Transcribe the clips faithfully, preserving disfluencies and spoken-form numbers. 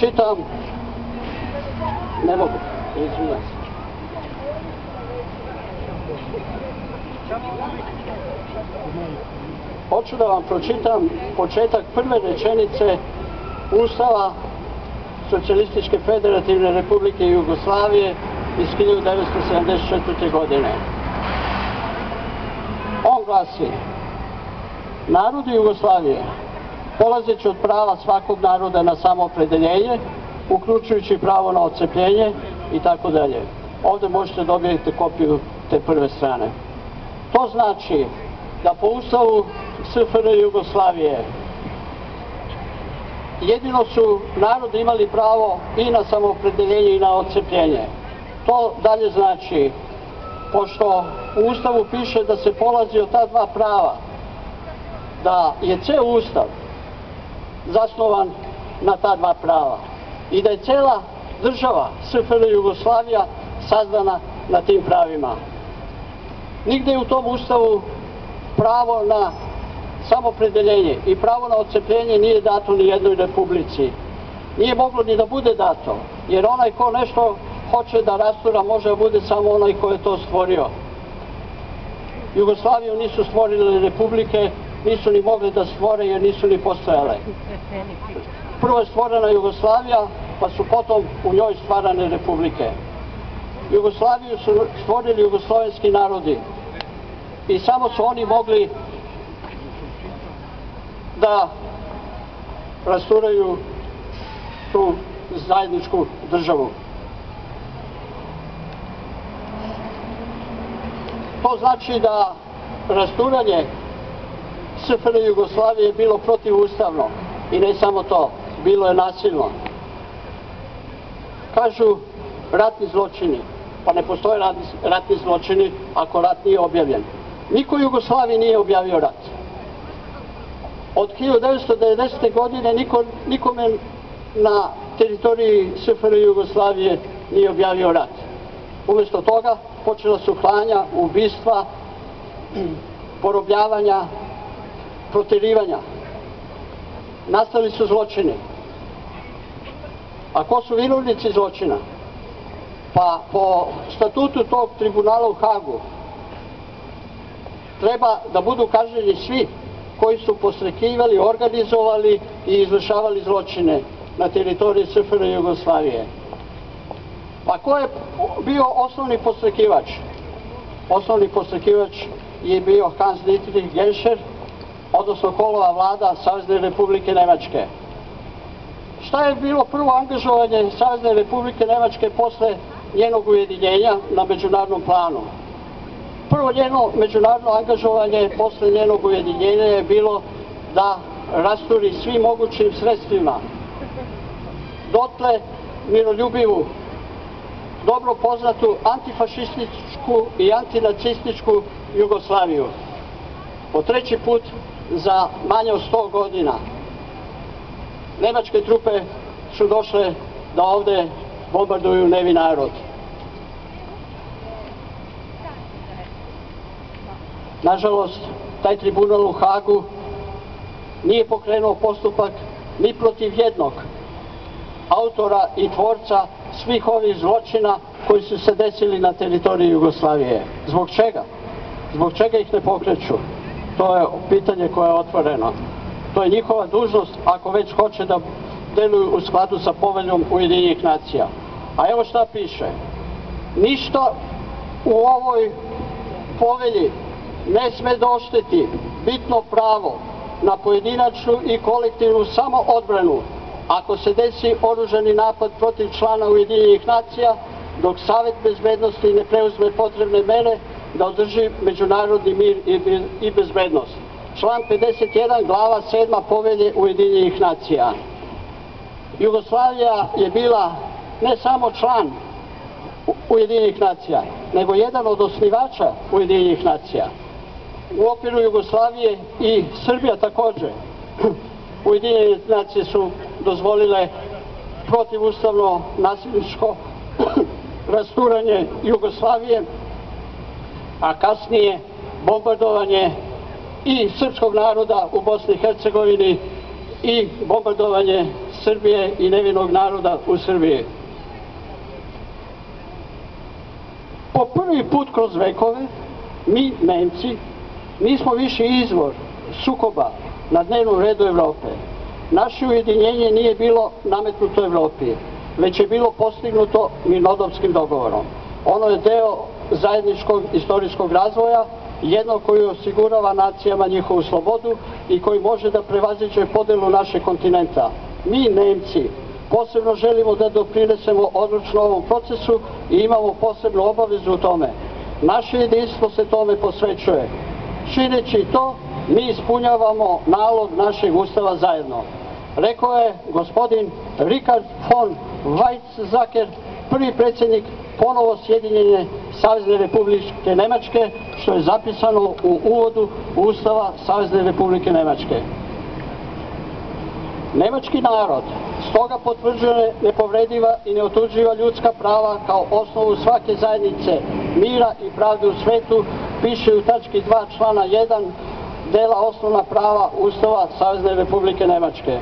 pročitam, ne mogu, izvinjam se. Hoću da vam pročitam početak prve rečenice Ustava Socijalističke federativne republike Jugoslavije iz hiljadu devetsto sedamdeset četvrte. godine. On glasi: narodi Jugoslavije, polazeći od prava svakog naroda na samoopredeljenje, uključujući pravo na odcepljenje i tako dalje. Ovdje možete dobiti kopiju te prve strane. To znači da po Ustavu S F R J Jugoslavije jedino su narodi imali pravo i na samoopredeljenje i na odcepljenje. To dalje znači, pošto u Ustavu piše da se polazi od ta dva prava, da je ceo Ustav zasnovan na ta dva prava i da je cela država S F R J Jugoslavija sazdana na tim pravima. Nigde u tom Ustavu pravo na samoopredeljenje i pravo na odcepljenje nije dato ni jednoj republici. Nije moglo ni da bude dato, jer onaj ko nešto hoće da rastura može da bude samo onaj ko je to stvorio. Jugoslaviju nisu stvorili republike, nisu ni mogli da stvore jer nisu ni postojale. Prvo je stvorena Jugoslavija, pa su potom u njoj stvarane republike. Jugoslaviju su stvorili jugoslovenski narodi i samo su oni mogli da rasturaju tu zajedničku državu. To znači da rasturanje S F R J Jugoslavije je bilo protivustavno i ne samo to, bilo je nasilno. Kažu ratni zločini, pa ne postoje ratni zločini ako rat nije objavljen. Niko u Jugoslaviji nije objavio rat. Od hiljadu devetsto devedesete. godine niko, nikome na teritoriji S F R J Jugoslavije nije objavio rat. Umjesto toga počela su klanja, ubistva, porobljavanja, proterivanja. Nastali su zločini. A ko su vinovnici zločina? Pa po statutu tog tribunala u Hagu treba da budu kažnjeni svi koji su podstrekivali, organizovali i izvršavali zločine na teritoriji S F R J Jugoslavije. Pa ko je bio osnovni podstrekivač? Osnovni podstrekivač je bio Hans Dietrich Genscher, odnosno Kohlova vlada Savezne Republike Nemačke. Šta je bilo prvo angažovanje Savezne Republike Nemačke posle njenog ujedinjenja na međunarodnom planu? Prvo njeno međunarodno angažovanje posle njenog ujedinjenja je bilo da rasturi svim mogućim sredstvima dotle miroljubivu, dobro poznatu antifašističku i antinacističku Jugoslaviju. Po treći put za manje od sto godina nemačke trupe su došle da ovde bombarduju nevin narod. Nažalost, taj tribunal u Hagu nije pokrenuo postupak ni protiv jednog autora i tvorca svih ovih zločina koji su se desili na teritoriji Jugoslavije. Zbog čega? Zbog čega ih ne pokreću? To je pitanje koje je otvoreno. To je njihova dužnost ako već hoće da deluju u skladu sa poveljom Ujedinjenih nacija. A evo šta piše. Ništa u ovoj povelji ne sme da ošteti bitno pravo na pojedinačnu i kolektivnu samoodbranu ako se desi oružani napad protiv člana Ujedinjenih nacija, dok Savet bezbednosti ne preuzme potrebne mere da održi međunarodni mir i bezbednost. Član pedeset jedan, glava sedma povelje Ujedinjenih nacija. Jugoslavija je bila ne samo član Ujedinjenih nacija, nego jedan od osnivača Ujedinjenih nacija. U okviru Jugoslavije i Srbija također. Ujedinjene nacije su dozvolile protivustavno nasilničko rasturanje Jugoslavije, a kasnije bombardovanje i srpskog naroda u Bosni i Hercegovini i bombardovanje Srbije i nevinog naroda u Srbiji. Po prvi put kroz vekove, mi, Nemci, nismo više izvor sukoba na dnevnom redu Evrope. Naše ujedinjenje nije bilo nametnuto Evropi, već je bilo postignuto mirnodopskim dogovorom. Ono je deo zajedničkog istorijskog razvoja, jedno koji osigurava nacijama njihovu slobodu i koji može da prevaziđe podelu našeg kontinenta. Mi, Nemci, posebno želimo da doprinesemo odlučno ovom procesu i imamo posebnu obavezu u tome. Naše jedinstvo se tome posvećuje. Čineći to, mi ispunjavamo nalog našeg ustava zajedno. Rekao je gospodin Richard von Weizsäcker, prvi predsjednik ponovo Sjedinjene Savezne Republike Nemačke, što je zapisano u uvodu Ustava Savezne Republike Nemačke. Nemački narod stoga potvrđuje nepovrediva i neotuđiva ljudska prava kao osnovu svake zajednice mira i pravde u svetu, piše u tački dva člana jedan dela osnovna prava Ustava Savezne Republike Nemačke.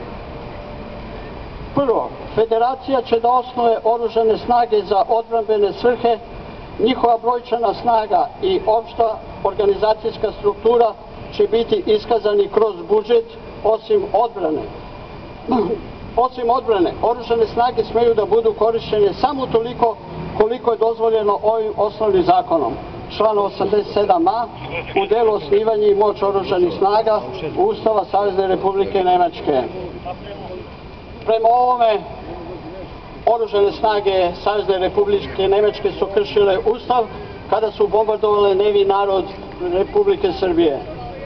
Prvo, federacija će da osnuje oružane snage za odbrambene svrhe, njihova brojčana snaga i opšta organizacijska struktura će biti iskazani kroz budžet, osim odbrane. Osim odbrane, oružane snage smeju da budu korišćene samo toliko koliko je dozvoljeno ovim osnovnim zakonom. Član osamdeset sedam a u delu osnivanja i moć oružanih snaga Ustava Savezne Republike Nemačke. Prema ovome, oružane snage Savezne Republike Nemačke su kršile Ustav kada su bombardovale nevi narod Republike Srbije.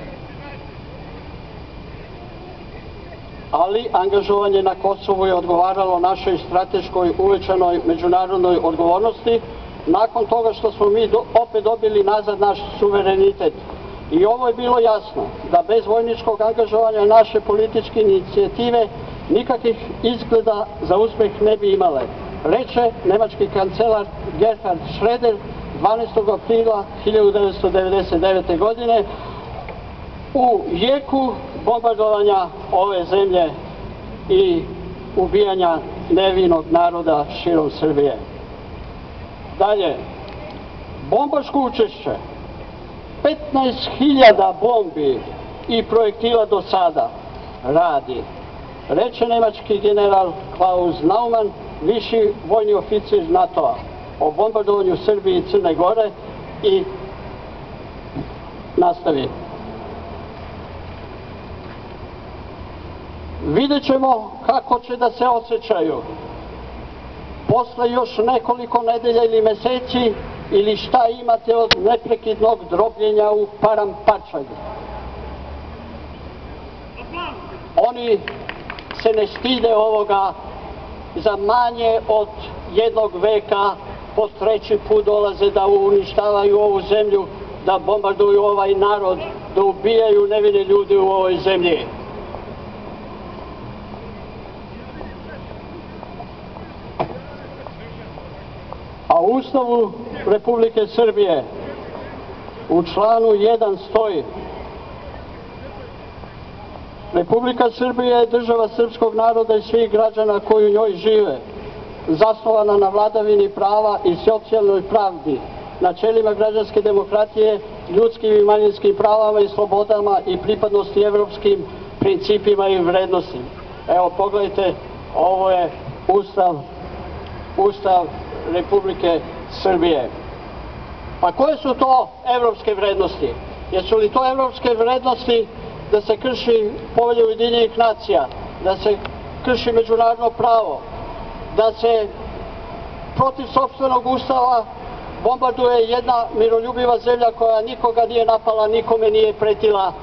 Ali angažovanje na Kosovu je odgovaralo našoj strateškoj uvećanoj međunarodnoj odgovornosti, nakon toga što smo mi do, opet dobili nazad naš suverenitet. I ovo je bilo jasno, da bez vojničkog angažovanja naše političke inicijative nikakvih izgleda za uspeh ne bi imale, reče nemački kancelar Gerhard Schröder dvanaestog aprila hiljadu devetsto devedeset devete. godine u jeku bombardovanja ove zemlje i ubijanja nevinog naroda širom Srbije. Dalje, bombaško učešće, petnaest hiljada bombi i projektila do sada radi, reče nemački general Klaus Naumann, viši vojni oficir NATO-a, o bombardovanju Srbije i Crne Gore, i nastavi. Vidjet ćemo kako će da se osjećaju posle još nekoliko nedelja ili meseci, ili šta imate od neprekidnog drobljenja u Parampačalju. Oni se ne stide ovoga, za manje od jednog veka po treći put dolaze da uništavaju ovu zemlju, da bombarduju ovaj narod, da ubijaju nevine ljudi u ovoj zemlji. A u Ustavu Republike Srbije u članu jedan stoji: Republika Srbija je država srpskog naroda i svih građana koji u njoj žive, zasnovana na vladavini prava i socijalnoj pravdi, načelima građanske demokratije, ljudskim i manjinskim pravama i slobodama i pripadnosti evropskim principima i vrednostima. Evo, pogledajte, ovo je Ustav, Ustav Republike Srbije. Pa koje su to evropske vrednosti? Jesu li to evropske vrednosti da se krši Povelja Ujedinjenih nacija, da se krši međunarodno pravo, da se protiv sopstvenog ustava bombarduje jedna miroljubiva zemlja koja nikoga nije napala, nikome nije pretila,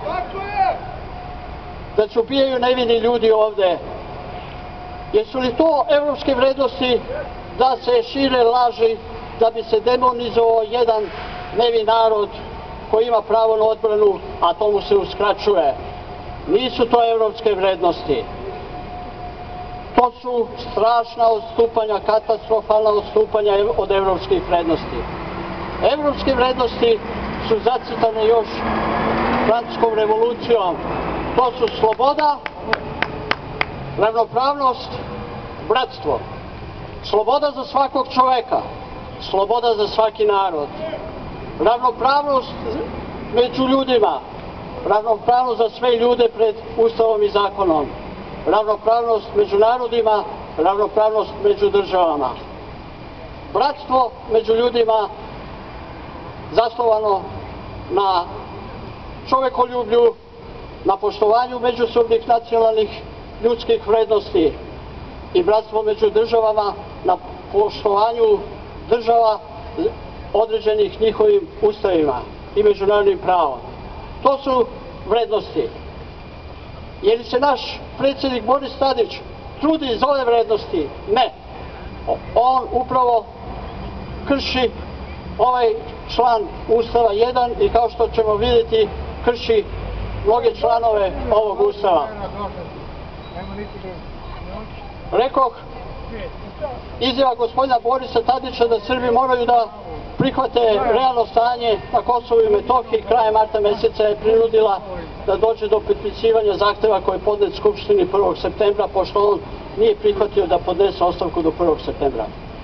da se ubijaju nevini ljudi ovde? Jesu li to evropske vrednosti da se šire laži, da bi se demonizovao jedan nevin narod koji ima pravo na odbranu, a to mu se uskraćuje? Nisu to evropske vrednosti. To su strašna odstupanja, katastrofalna odstupanja od evropskih vrednosti. Evropske vrednosti su zacrtane još Francuskom revolucijom. To su sloboda, ravnopravnost, bratstvo, sloboda za svakog čoveka, sloboda za svaki narod, ravnopravnost među ljudima, ravnopravnost za sve ljude pred Ustavom i zakonom, ravnopravnost među narodima, ravnopravnost među državama, bratstvo među ljudima zasnovano na čovekoljublju, na poštovanju međusobnih nacionalnih ljudskih vrednosti i bratstvo među državama na poštovanju država određenih njihovim ustavima i međunarodnim pravom. To su vrednosti. Je li se naš predsjednik Boris Tadić trudi za ove vrednosti? Ne. On upravo krši ovaj član Ustava jedan i kao što ćemo vidjeti krši mnoge članove ovog Ustava. Rekoh, izjava gospodina Borisa Tadića da Srbi moraju da prihvate realno stanje na Kosovu i Metohiji krajem marta meseca je prinudila da dođe do potpisivanja zahteva koji je podnet Skupštini prvog septembra, pošto on nije prihvatio da podnese ostavku do prvog septembra.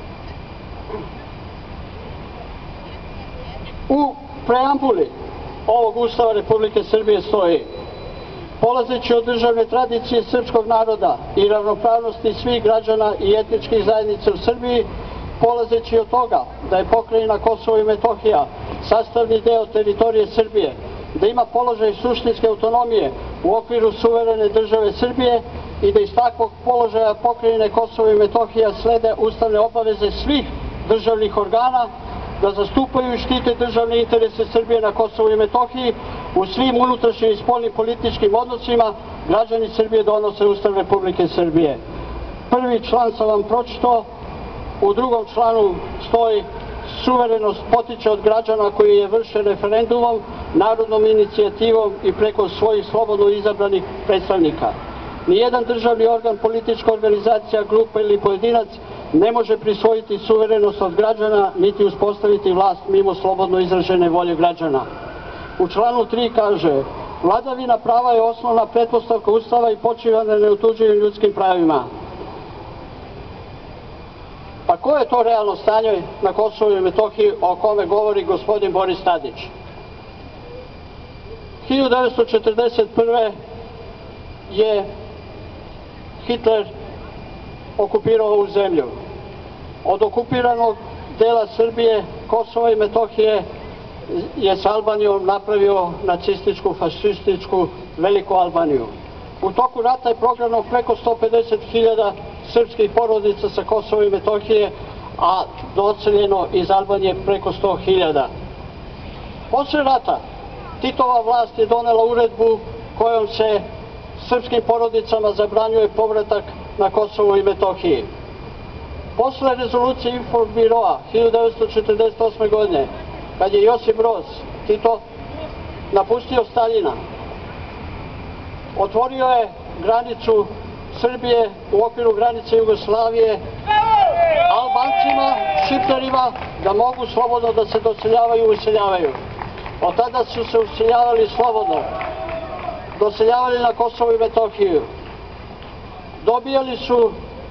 U preambuli ovog Ustava Republike Srbije stoji: polazeći od državne tradicije srpskog naroda i ravnopravnosti svih građana i etničkih zajednica u Srbiji, polazeći od toga da je pokrajina Kosovo i Metohija sastavni deo teritorije Srbije, da ima položaj suštinske autonomije u okviru suverene države Srbije i da iz takvog položaja pokrajine Kosovo i Metohija slede ustavne obaveze svih državnih organa da zastupaju i štite državne interese Srbije na Kosovu i Metohiji u svim unutrašnjim i spoljnim političkim odnosima, građani Srbije donose Ustav Republike Srbije. Prvi član sam vam pročitao, u drugom članu stoji: suverenost potiče od građana koji je vrše referendumom, narodnom inicijativom i preko svojih slobodno izabranih predstavnika. Nijedan državni organ, politička organizacija, grupa ili pojedinac ne može prisvojiti suverenost od građana niti uspostaviti vlast mimo slobodno izražene volje građana. U članu tri kaže: vladavina prava je osnovna pretpostavka Ustava i počiva na neotuđivim ljudskim pravima. Pa koje je to realno stanje na Kosovu i Metohiji o kome govori gospodin Boris Tadić? hiljadu devetsto četrdeset prve. je Hitler okupirao ovu zemlju. Od okupiranog dela Srbije, Kosova i Metohije je s Albanijom napravio nacističku, fašističku Veliku Albaniju. U toku rata je prognano preko sto pedeset hiljada srpskih porodica sa Kosova i Metohije, a doseljeno iz Albanije preko sto hiljada. Posle rata Titova vlast je donela uredbu kojom se srpskim porodicama zabranjuje povratak na Kosovo i Metohiji. Posle rezolucije Infobiroa hiljadu devetsto četrdeset osme. godine, kad je Josip Broz Tito napustio Staljina, otvorio je granicu Srbije u okviru granice Jugoslavije Albancima, Šiptarima, da mogu slobodno da se doseljavaju i useljavaju. Od tada su se useljavali slobodno, doseljavali na Kosovo i Metohiju. Dobijali su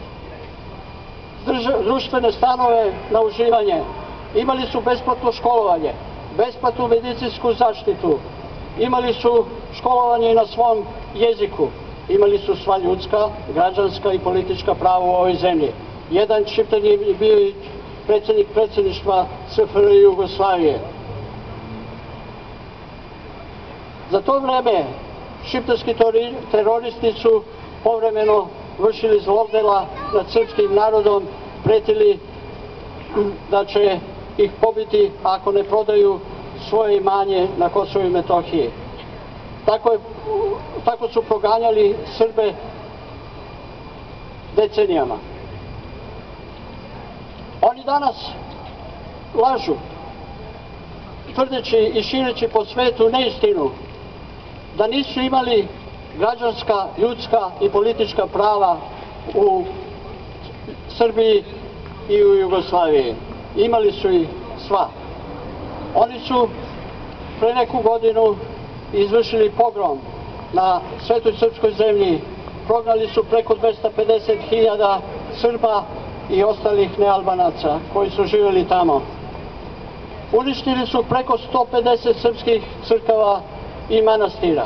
društvene stanove na uživanje, imali su besplatno školovanje, besplatnu medicinsku zaštitu, imali su školovanje i na svom jeziku, imali su sva ljudska, građanska i politička prava u ovoj zemlji. Jedan Šiptar je bio i predsjednik predsjedništva S F R J Jugoslavije. Za to vreme šiptarski teroristi su povremeno vršili zlodela nad srpskim narodom, pretili da će ih pobiti ako ne prodaju svoje imanje na Kosovu i Metohiji. Tako, je, tako su proganjali Srbe decenijama. Oni danas lažu, tvrdeći i šireći po svetu neistinu, da nisu imali građanska, ljudska i politička prava u Srbiji i u Jugoslaviji. Imali su ih sva. Oni su pre neku godinu izvršili pogrom na svetoj srpskoj zemlji prognali su preko dvesta pedeset hiljada Srba i ostalih nealbanaca koji su živjeli tamo. Uništili su preko sto pedeset srpskih crkava i manastira.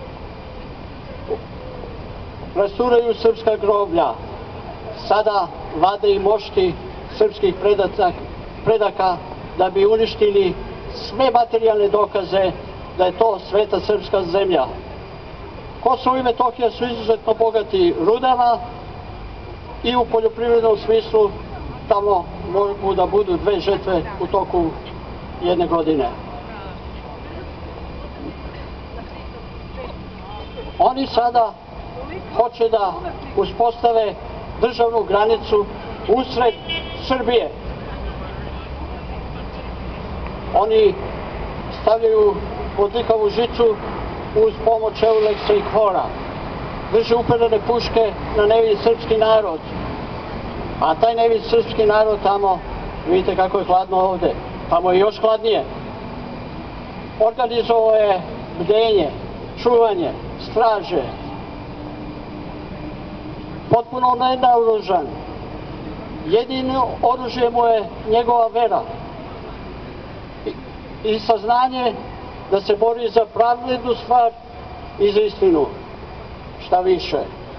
Rasturaju srpska groblja. Sada vade i mošti srpskih predaka da bi uništili sve materijalne dokaze da je to sveta srpska zemlja. Kosovo i Metohija su izuzetno bogati rudama i u poljoprivrednom smislu tamo mogu da budu dve žetve u toku jedne godine. Oni sada hoće da uspostave državnu granicu usred Srbije. Oni stavljaju bodljikavu žicu uz pomoć Euleksa i Khora. Drže uperene puške na nevin srpski narod. A taj nevin srpski narod tamo, vidite kako je hladno ovde, tamo je još hladnije. Organizovao je bdenje, čuvanje, straže. Potpuno nenaoružan. Jedino oružje mu je njegova vera i saznanje da se bori za pravednu stvar i za istinu. Šta više,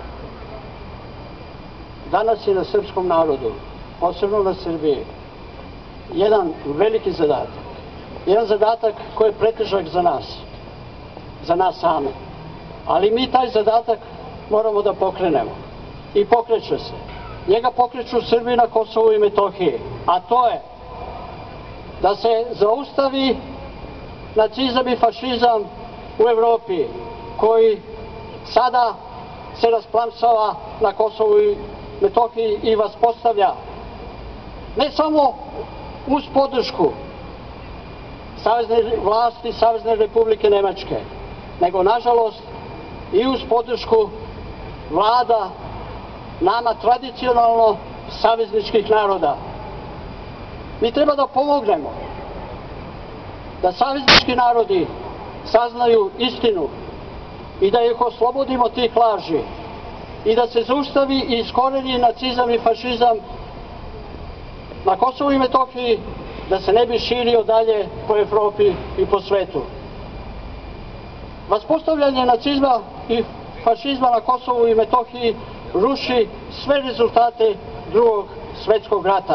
danas je na srpskom narodu, posebno na Srbiji, jedan veliki zadatak. Jedan zadatak koji je pretežak za nas, za nas same. Ali mi taj zadatak moramo da pokrenemo. I pokreće se. Njega pokreću Srbi na Kosovu i Metohiji. A to je da se zaustavi nacizam i fašizam u Evropi, koji sada se rasplamsava na Kosovu i Metohiji i vas postavlja ne samo uz podršku savezne vlasti Savezne Republike Nemačke, nego nažalost i uz podršku vlada nama tradicionalno savezničkih naroda. Mi treba da pomognemo da saveznički narodi saznaju istinu i da ih oslobodimo tih laži i da se zaustavi i iskoreni nacizam i fašizam na Kosovu i Metohiji, da se ne bi širio dalje po Evropi i po svetu. Vaspostavljanje nacizma i fašizma na Kosovu i Metohiji ruši sve rezultate Drugog svetskog rata.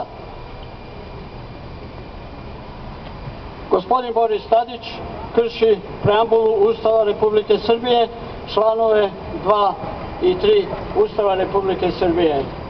Gospodin Boris Tadić krši preambulu Ustava Republike Srbije, članove dva i tri Ustava Republike Srbije.